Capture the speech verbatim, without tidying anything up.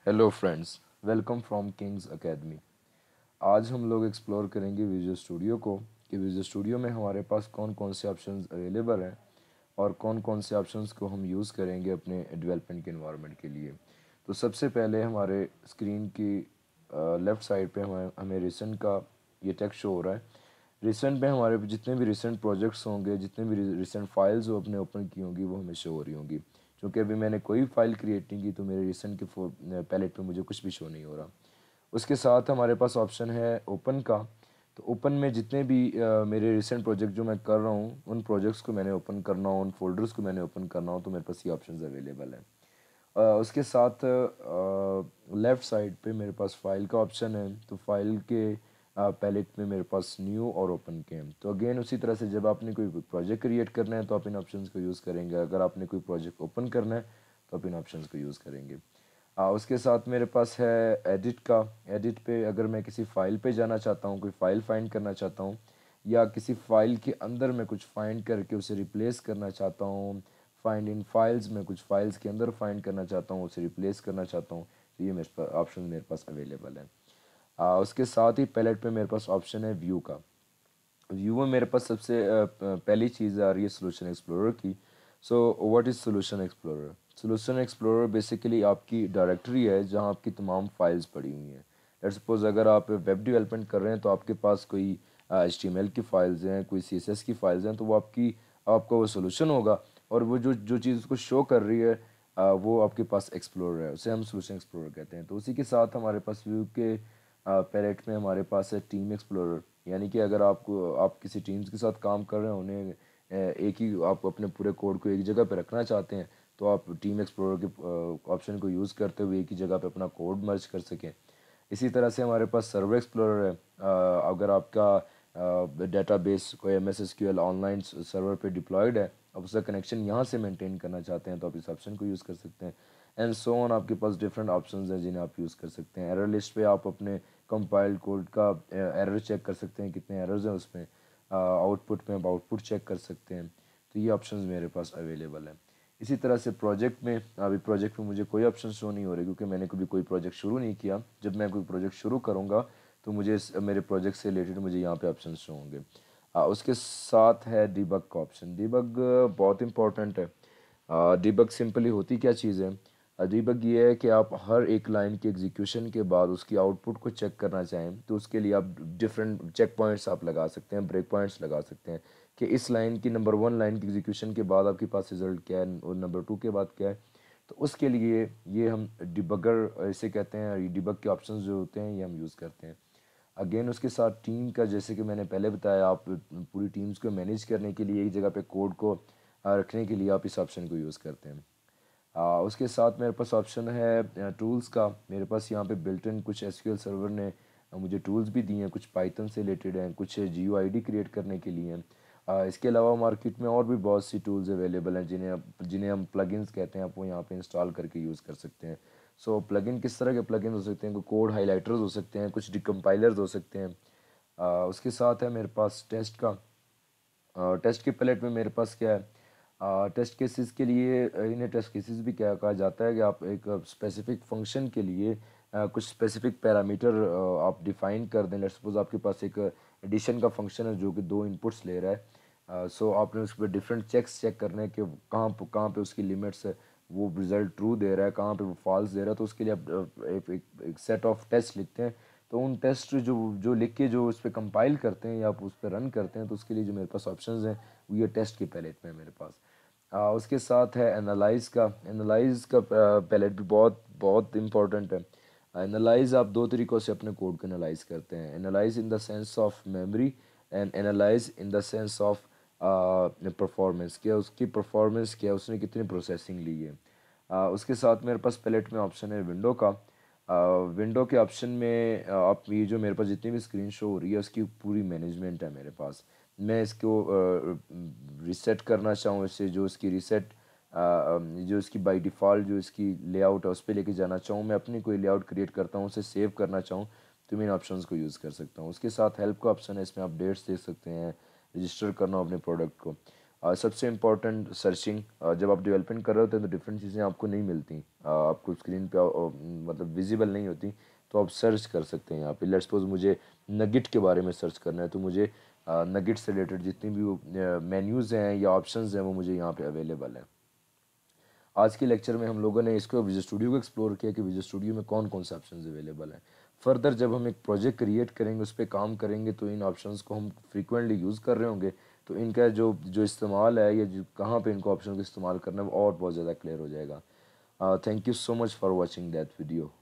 Hello friends, welcome from Kings Academy. आज हम लोग एक्सप्लोर करेंगे विजुअल स्टूडियो को कि विजुअल स्टूडियो में हमारे पास कौन कौन से ऑप्शंस अवेलेबल हैं और कौन कौन से ऑप्शंस को हम यूज़ करेंगे अपने डेवलपमेंट के इन्वायरमेंट के लिए। तो सबसे पहले हमारे स्क्रीन की लेफ़्ट साइड पे हमें हमें रिसेंट का ये टेक्स्ट शो हो रहा है। रिसेंट में हमारे जितने भी रिसेंट प्रोजेक्ट्स होंगे, जितने भी रिसेंट फाइल्स वो अपने ओपन की होंगी, वो हमें शो हो रही होंगी। क्योंकि अभी मैंने कोई फाइल क्रिएट नहीं की तो मेरे रिसेंट के पैलेट पे मुझे कुछ भी शो नहीं हो रहा। उसके साथ हमारे पास ऑप्शन है ओपन का। तो ओपन में जितने भी अ, मेरे रिसेंट प्रोजेक्ट जो मैं कर रहा हूँ, उन प्रोजेक्ट्स को मैंने ओपन करना हो, उन फोल्डर्स को मैंने ओपन करना हो, तो मेरे पास ये ऑप्शन अवेलेबल है। अ, उसके साथ लेफ़्ट साइड पे मेरे पास फाइल का ऑप्शन है। तो फाइल के पैलेट में मेरे पास न्यू और ओपन के हैं। तो अगेन उसी तरह से जब आपने कोई प्रोजेक्ट क्रिएट करना है तो आप इन ऑप्शंस को यूज़ करेंगे। अगर आपने कोई प्रोजेक्ट ओपन करना है तो आप इन ऑप्शंस को यूज़ करेंगे। आ, उसके साथ मेरे पास है एडिट का। एडिट पे अगर मैं किसी फ़ाइल पे जाना चाहता हूँ, कोई फ़ाइल फाइंड करना चाहता हूँ, या किसी फ़ाइल के अंदर मैं कुछ फाइंड करके उसे रिप्लेस करना चाहता हूँ, फाइंड इन फाइल्स में कुछ फाइल्स के अंदर फाइंड करना चाहता हूँ, उसे रिप्लेस करना चाहता हूँ, तो ये मेरे पास ऑप्शन मेरे पास अवेलेबल है। आ, उसके साथ ही पैलेट पे मेरे पास ऑप्शन है व्यू का। व्यू में मेरे पास सबसे अ, प- पहली चीज़ आ रही है सोल्यूशन एक्सप्लोरर की। So what is solution explorer? Solution explorer basically आपकी डायरेक्टरी है जहां आपकी तमाम फाइल्स पड़ी हुई हैं। लेट्स सपोज अगर आप वेब डेवलपमेंट कर रहे हैं तो आपके पास कोई एच टी एम एल की फाइल्स हैं, कोई सी एस एस की फाइल्स हैं, तो वो आपकी आपका वो सोल्यूशन होगा। और वो जो जो चीज़ उसको शो कर रही है, अ, वो आपके पास एक्सप्लोरर है, उसे हम सोल्यूशन एक्सप्लोरर कहते हैं। तो उसी के साथ हमारे पास व्यू के पैलेट में हमारे पास है टीम एक्सप्लोरर। यानी कि अगर आपको आप किसी टीम्स के साथ काम कर रहे हैं, उन्हें अ, एक ही आप अपने पूरे कोड को एक जगह पे रखना चाहते हैं, तो आप टीम एक्सप्लोरर के ऑप्शन को यूज़ करते हुए एक ही जगह पे अपना कोड मर्ज कर सकें। इसी तरह से हमारे पास सर्वर एक्सप्लोरर है। अ, अगर आपका डेटाबेस कोई M S S Q L online server पे डिप्लॉयड है, आप उसका कनेक्शन यहाँ से मेंटेन करना चाहते हैं, तो आप इस ऑप्शन को यूज़ कर सकते हैं। एंड सो ऑन, आपके पास डिफरेंट ऑप्शंस हैं जिन्हें आप यूज़ कर सकते हैं। एरर लिस्ट पे आप अपने कंपाइल्ड कोड का एरर चेक कर सकते हैं, कितने एरर्स हैं उसमें। आउटपुट में आप आउटपुट चेक कर सकते हैं। तो ये ऑप्शंस मेरे पास अवेलेबल है। इसी तरह से प्रोजेक्ट में, अभी प्रोजेक्ट में मुझे कोई ऑप्शन शो नहीं हो रहे क्योंकि मैंने कभी कोई प्रोजेक्ट शुरू नहीं किया। जब मैं कोई प्रोजेक्ट शुरू करूँगा तो मुझे इस- मेरे प्रोजेक्ट से रिलेटेड मुझे यहाँ पे ऑप्शन शो होंगे। आ, उसके साथ है डिबग का ऑप्शन। डिबग बहुत इंपॉर्टेंट है। डिबग सिंपली होती क्या चीज़ है? डिबग ये है कि आप हर एक लाइन के एग्जीक्यूशन के बाद उसकी आउटपुट को चेक करना चाहें तो उसके लिए आप डिफरेंट चेक पॉइंट्स आप लगा सकते हैं, ब्रेक पॉइंट्स लगा सकते हैं कि इस लाइन की नंबर वन लाइन की एग्जीक्यूशन के बाद आपके पास रिजल्ट क्या है और नंबर टू के बाद क्या है। तो उसके लिए ये हम डिबगर इसे कहते हैं। ये डिबग के ऑप्शंस जो होते हैं ये हम यूज़ करते हैं। अगेन उसके साथ टीम का, जैसे कि मैंने पहले बताया, आप पूरी टीम्स को मैनेज करने के लिए एक जगह पे कोड को अ, रखने के लिए आप इस ऑप्शन को यूज़ करते हैं। आ, उसके साथ मेरे पास ऑप्शन है टूल्स का। मेरे पास यहाँ पे बिल्ट इन कुछ एस क्यू एल सर्वर ने अ, मुझे टूल्स भी दिए हैं, कुछ पाइथन से रिलेटेड हैं, कुछ G U I D create करने के लिए हैं। आ, इसके अलावा मार्केट में और भी बहुत सी टूल्स अवेलेबल हैं जिन्हें आप जिन्हें हम प्लगइन्स कहते हैं। आप वो यहाँ पे इंस्टॉल करके यूज़ कर सकते हैं। सो प्लगइन किस तरह के प्लगइन हो सकते हैं? कोड हाईलाइटर्स हो सकते हैं, कुछ डिकम्पाइलर्स हो सकते हैं। आ, उसके साथ है मेरे पास टेस्ट का। टेस्ट के पैलेट में मेरे पास क्या है? टेस्ट केसेस के लिए अ, इन्हें टेस्ट केसेस भी क्या कहा जाता है कि आप एक स्पेसिफिक फंक्शन के लिए अ, कुछ स्पेसिफिक पैरामीटर आप डिफाइन कर दें। लेट्स सपोज आपके पास एक एडिशन का फंक्शन है जो कि दो इनपुट्स ले रहा है। सो आपने उस पर डिफरेंट चेक्स चेक करने के कहाँ पे कहाँ पे उसकी लिमिट्स है, वो रिजल्ट ट्रू दे रहा है, कहाँ पे वो फॉल्स दे रहा है। तो उसके लिए आप अ, एक, एक, एक सेट ऑफ टेस्ट लिखते हैं। तो उन टेस्ट जो जो लिख के जो उस पर कंपाइल करते हैं या आप उस पर रन करते हैं, तो उसके लिए जो मेरे पास ऑप्शंस हैं वो ये टेस्ट के पैलेट में है मेरे पास। आ, उसके साथ है एनालाइज का। एनालाइज का पैलेट भी बहुत बहुत इंपॉर्टेंट है। एनालाइज आप दो तरीक़ों से अपने कोड को एनालाइज करते हैं। Analyse in the sense of memory and analyse in the sense of performance. क्या उसकी परफॉर्मेंस, क्या उसने कितनी प्रोसेसिंग ली है। आ, उसके साथ मेरे पास पैलेट में ऑप्शन है विंडो का। विंडो के ऑप्शन में अ, आप ये जो मेरे पास जितनी भी स्क्रीन शो हो रही है उसकी पूरी मैनेजमेंट है मेरे पास। मैं इसको रिसेट करना चाहूँ, इससे जो इसकी रिसेट जो इसकी बाय डिफ़ॉल्ट जो इसकी लेआउट है उस पर लेके जाना चाहूँ, मैं अपनी कोई लेआउट क्रिएट करता हूँ, उसे सेव करना चाहूँ, तो मैं इन ऑप्शंस को यूज़ कर सकता हूँ। उसके साथ हेल्प का ऑप्शन है, इसमें आप डेट्स दे सकते हैं, रजिस्टर करना हो अपने प्रोडक्ट को। uh, सबसे इम्पॉर्टेंट सर्चिंग, जब आप डेवलपमेंट कर रहे होते हैं तो डिफरेंट चीज़ें आपको नहीं मिलती, uh, आपको स्क्रीन पे uh, मतलब विजिबल नहीं होती, तो आप सर्च कर सकते हैं यहाँ पे। लेट्स सपोज मुझे नगिट के बारे में सर्च करना है, तो मुझे नगिट से रिलेटेड जितनी भी मेन्यूज़ हैं या ऑप्शंस हैं वो मुझे यहाँ पे अवेलेबल हैं। आज के लेक्चर में हम लोगों ने इसको विजुअल स्टूडियो को एक्सप्लोर किया कि विजुअल स्टूडियो में कौन कौन से ऑप्शंस अवेलेबल हैं। फर्दर जब हम एक प्रोजेक्ट क्रिएट करेंगे, उस पर काम करेंगे, तो इन ऑप्शंस को हम फ्रीक्वेंटली यूज़ कर रहे होंगे, तो इनका जो जो इस्तेमाल है या जो कहाँ पे इनको ऑप्शन को इस्तेमाल करना है वो और बहुत ज़्यादा क्लियर हो जाएगा। Thank you so much for watching that video.